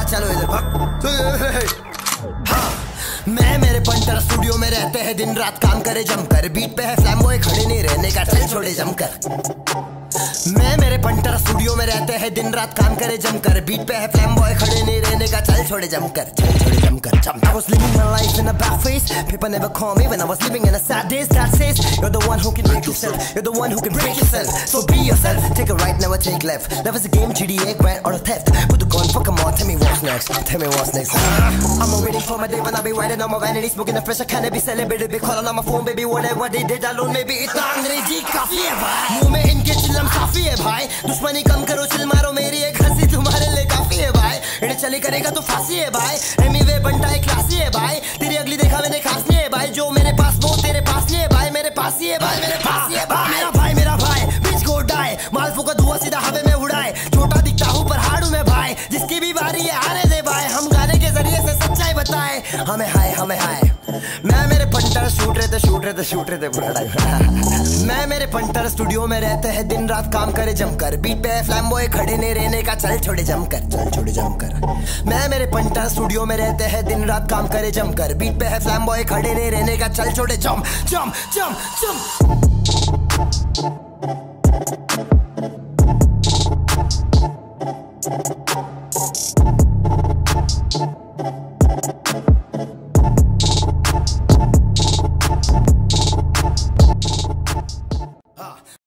चलो इधर भाग। हाँ, मैं मेरे पंटर स्टूडियो में रहते हैं, दिन रात काम करे जमकर, बीट पे है फ्लैम बॉय खड़े नहीं रहने का, चल छोड़े जमकर। मैं मेरे पंटर स्टूडियो में रहते हैं, दिन रात काम करे जमकर, बीट पे है फ्लैम बॉय खड़े नहीं रहने का, चल छोड़े जमकर, चल छोड़े जमकर। I was living my life in a bad face. People never call me when I was living in a sad days. That says you're the one who can make yourself, you're the one who can break yourself. So be yourself, take a right, never take left. Love is a game, GTA, grind or a theft. Put the gun, fuck 'em all, tell me what's next, tell me what's next. I'm waiting for my day when I be riding on my vanity, smoking the fresh, I can't be celebrated, be calling on my phone, baby, whatever they did alone, maybe इतना अंग्रेजी काफी है भाई, मुंह में इनके चिल्लम साफी है भाई, दुश्मनी कम करो चिल मारो, मेरी एक हंसी तुम्हारे लिए काफी है भाई, इन्हें चली करेगा तो फांसी है भाई, एमीवे बनता है क्लासी है भाई, तेरी अगली देखा मैंने खास नहीं है भाई, जो मेरे पास वो तेरे पास नहीं है भाई, मेरे पास ही है भाई, मेरे पास ही है भाई, मेरा भाई बीच को उड़ाए, मालफू का धुआं सीधा हवा में उड़ाए, छोटा दिखता हूँ पर हाड़ू में भाई, जिसकी भी बारी है आने दे भाई, हम गाने के जरिए से सच्चाई बताए, हमें हाय। मैं मेरे पंटर शूट रहे थे पूरा टाइम। मैं मेरे पंटर स्टूडियो में रहते हैं, दिन रात काम करे जमकर, बीट पे फ्लैम बॉय खड़े नहीं रहने का, चल छोड़े जमकर। मैं मेरे पंटर स्टूडियो में रहते हैं, दिन रात काम करे जमकर, बीट पे है फ्लैम बॉय खड़े नहीं रहने का, चल छोड़े जम।